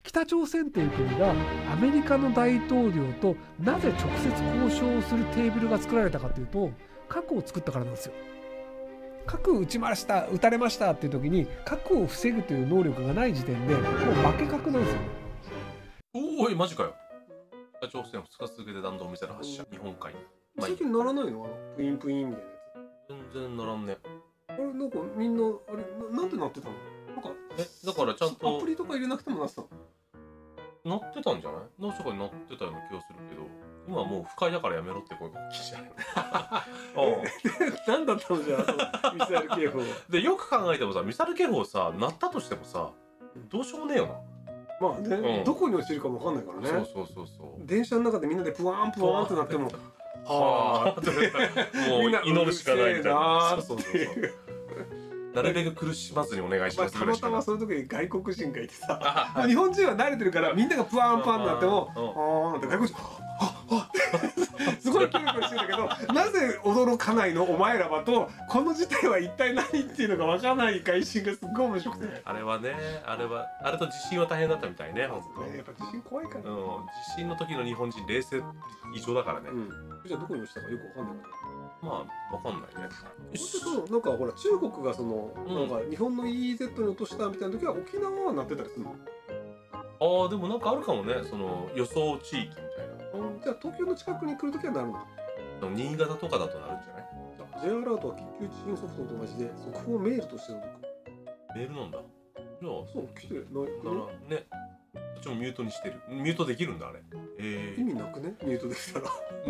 北朝鮮っていう国がアメリカの大統領となぜ直接交渉をするテーブルが作られたかというと、核を作ったからなんですよ。核撃ちました、撃たれましたっていう時に核を防ぐという能力がない時点でもう負け核なんですよ。 おいマジかよ。北朝鮮2日続けて弾道ミサイル発射、日本海に。 最近ならないの？プインプインみたいなやつ全然ならんね。 あれなんかみんなあれなんでなってたの？なんかだからちゃんとアプリとか入れなくてもなってたの？ なってたんじゃない？何とかになってたような気がするけど、今はもう不快だからやめろって声が大きいじゃない何だったのじゃあミサイル警報で、よく考えてもさ、ミサイル警報さ鳴ったとしてもさ、どうしようもねえよな。 まあね、どこに落ちるかも分かんないからね。 そう電車の中でみんなでプワーンプワーンってなってもはあもう祈るしかないみたいな。そうなるべく苦しまずにお願いします。 たまたまその時に外国人がいてさ、日本人は慣れてるからみんながプワンプワンになってもああって外国人すごいキュルキュルしてんだけど、なぜ驚かないのお前らはと、この事態は一体何っていうのが分からない外心がすっごい面白くて、 あれと地震は大変だったみたいね。本当やっぱ地震怖いから、 地震の時の日本人冷静異常だからね。 じゃあどこに落ちたかよく分かんないから。 まあ分かんないね。 なんかほら中国がそのなんか日本の EEZ に落としたみたいな時は沖縄はなってたりするの？ ああでもなんかあるかもね、その予想地域みたいな。 じゃあ東京の近くに来るときはなるの？ 新潟とかだとなるんじゃない？ J アラートは緊急地震ソフトと同じで速報メールとして届く。 メールなんだ。じゃあそう来てないね。こっちもミュートにしてる。ミュートできるんだあれ。 意味なくねミュートできたら。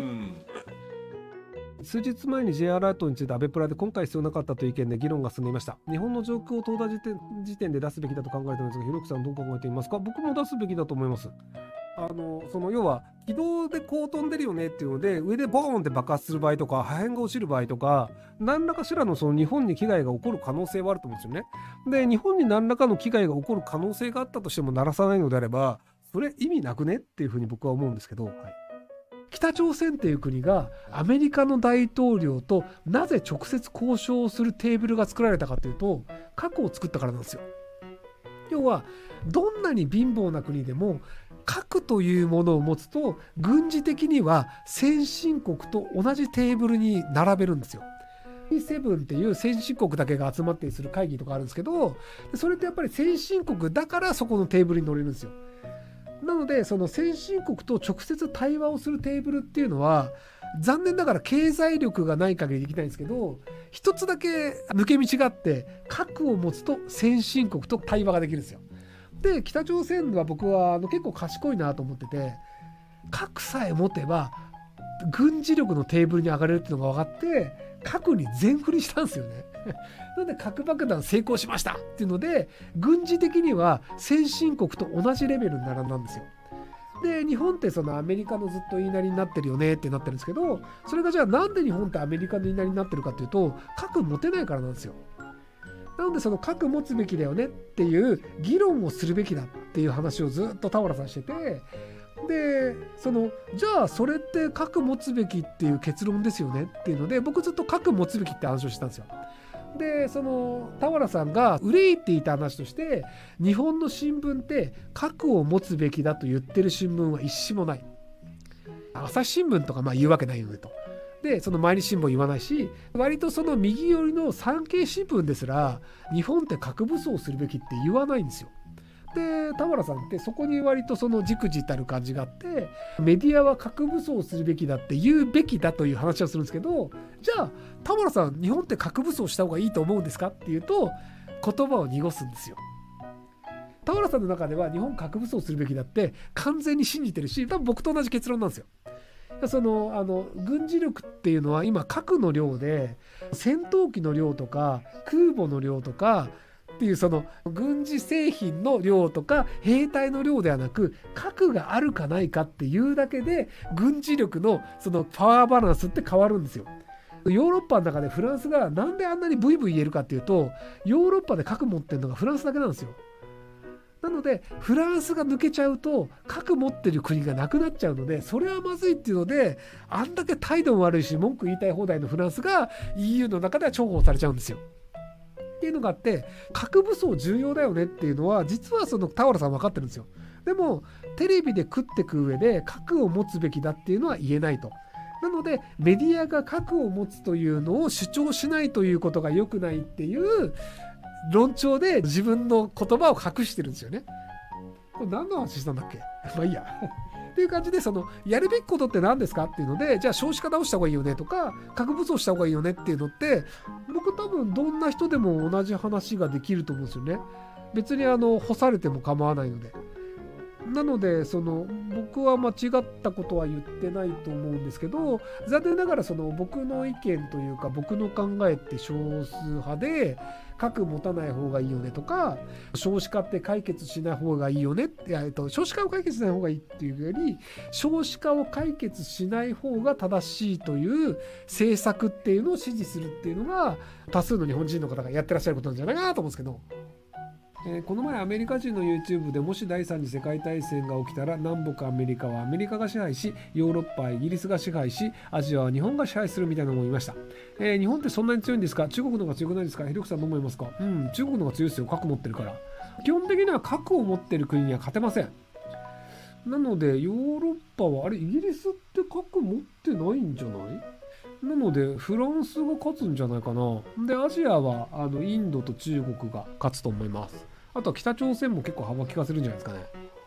数日前に J アラートについてアベプラで今回必要なかったという意見で議論が進んでいました。日本の上空を到達時点で出すべきだと考えているんですが、ひろきさんどう考えていますか？僕も出すべきだと思います。その要は軌道でこう飛んでるよねっていうので上でボーンって爆発する場合とか破片が落ちる場合とか何らかしらのその日本に危害が起こる可能性はあると思うんですよね。で日本に何らかの危害が起こる可能性があったとしても鳴らさないのであればそれ意味なくねっていうふうに僕は思うんですけど、北朝鮮っていう国がアメリカの大統領となぜ直接交渉をするテーブルが作られたかというと核を作ったからなんですよ。要はどんなに貧乏な国でも核というものを持つと軍事的には先進国と同じテーブルに並べるんですよ。G7 っていう先進国だけが集まったりする会議とかあるんですけど、それってやっぱり先進国だからそこのテーブルに乗れるんですよ。なのでその先進国と直接対話をするテーブルっていうのは残念ながら経済力がない限りできないんですけど、一つだけ抜け道があって核を持つと先進国と対話ができるんですよ。で北朝鮮は僕は結構賢いなと思ってて、核さえ持てば軍事力のテーブルに上がれるっていうのが分かって核に全振りしたんですよね。なので核爆弾成功しましたっていうので軍事的には先進国と同じレベルに並んだんですよ。で日本ってそのアメリカのずっと言いなりになってるよねってなってるんですけど、それがじゃあなんで日本ってアメリカの言いなりになってるかっていうと核持てないからなんですよ。なのでその核持つべきだよねっていう議論をするべきだっていう話をずっと田原さんしてて、でじゃあそれって核持つべきっていう結論ですよねっていうので僕ずっと核持つべきって話をしてたんですよ。で田原さんが憂いていた話として日本の新聞って核を持つべきだと言ってる新聞は一紙もない。朝日新聞とか言うわけないよねと。で毎日新聞言わないし割と右寄りの産経新聞ですら日本って核武装するべきって言わないんですよ。で田原さんってそこに割とじくじたる感じがあってメディアは核武装するべきだって言うべきだという話をするんですけど、じゃあ田原さん日本って核武装した方がいいと思うんですかっていうと言葉を濁すんですよ。田原さんの中では日本核武装するべきだって完全に信じてるし多分僕と同じ結論なんですよ。軍事力っていうのは今核の量で戦闘機の量とか空母の量とかっていう軍事製品の量とか兵隊の量ではなく核があるかないかっていうだけで軍事力のパワーバランスって変わるんですよ。ヨーロッパの中でフランスがなんであんなにブイブイ言えるかっていうとヨーロッパで核持ってるのがフランスだけなんですよ。なのでフランスが抜けちゃうと核持ってる国がなくなっちゃうのでそれはまずいっていうのであんだけ態度も悪いし文句言いたい放題のフランスが EU の中では重宝されちゃうんですよ。っていうのがあって核武装重要だよねっていうのは実は田原さん分かってるんですよ。 でもテレビで食ってく上で核を持つべきだっていうのは言えないと。なのでメディアが核を持つというのを主張しないということが良くないっていう論調で自分の言葉を隠してるんですよね。これ何の話したんだっけまあいいやっていう感じで、そのやるべきことって何ですかっていうので、じゃあ少子化直した方がいいよねとか核武装した方がいいよねっていうのって、僕多分どんな人でも同じ話ができると思うんですよね。別に干されても構わないので。なので僕は間違ったことは言ってないと思うんですけど、残念ながら僕の意見というか僕の考えって少数派で、核持たない方がいいよねとか、少子化って解決しない方がいいよねって、少子化を解決しない方がいいっていうより、少子化を解決しない方が正しいという政策っていうのを支持するっていうのが多数の日本人の方がやってらっしゃることなんじゃないかなと思うんですけど、この前アメリカ人の YouTube でもし第3次世界大戦が起きたら南北アメリカはアメリカが支配し、ヨーロッパはイギリスが支配し、アジアは日本が支配するみたいなのも言いました。日本ってそんなに強いんですか？中国の方が強くないですか？ひろくさんどう思いますか？中国の方が強いですよ。核持ってるから。基本的には核を持ってる国には勝てません。なのでヨーロッパはイギリスって核持ってないんじゃない？なのでフランスが勝つんじゃないかな。でアジアはインドと中国が勝つと思います。あとは北朝鮮も結構幅利かせるんじゃないですかね。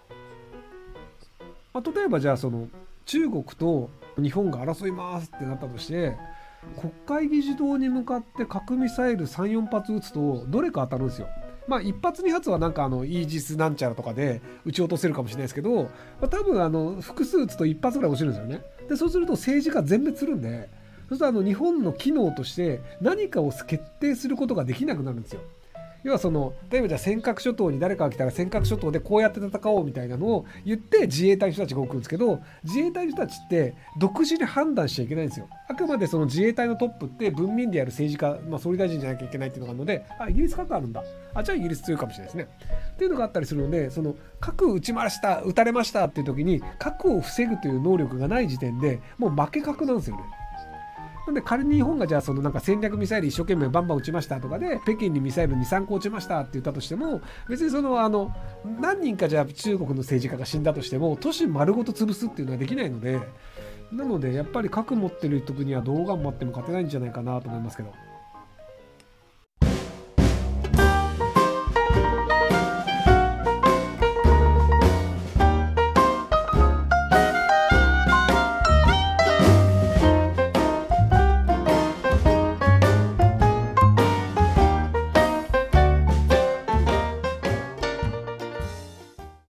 例えばじゃあ中国と日本が争いますってなったとして、国会議事堂に向かって核ミサイル 3,4 発撃つとどれか当たるんですよ。1発2発はなんかイージスなんちゃらとかで撃ち落とせるかもしれないですけど、多分複数撃つと1発ぐらい落ちるんですよね。でそうすると政治が全滅するんで、そうすると日本の機能として何かを決定することができなくなるんですよ。要は例えばじゃあ尖閣諸島に誰かが来たら尖閣諸島でこうやって戦おうみたいなのを言って自衛隊の人たちが動くんですけど、自衛隊の人たちって独自に判断しちゃいけないんですよ。あくまで自衛隊のトップって文民でやる政治家、総理大臣じゃなきゃいけないっていうのがあるので、イギリス核あるんだ、じゃあイギリス強いかもしれないですねっていうのがあったりするので、核撃たれましたっていう時に核を防ぐという能力がない時点でもう負け核なんですよね。なんで仮に日本がじゃあなんか戦略ミサイル一生懸命バンバン撃ちましたとかで、北京にミサイル 2,3 個撃ちましたって言ったとしても、別に何人かじゃあ中国の政治家が死んだとしても都市丸ごと潰すっていうのはできないので、なのでやっぱり核持ってる国はどう頑張っても勝てないんじゃないかなと思いますけど。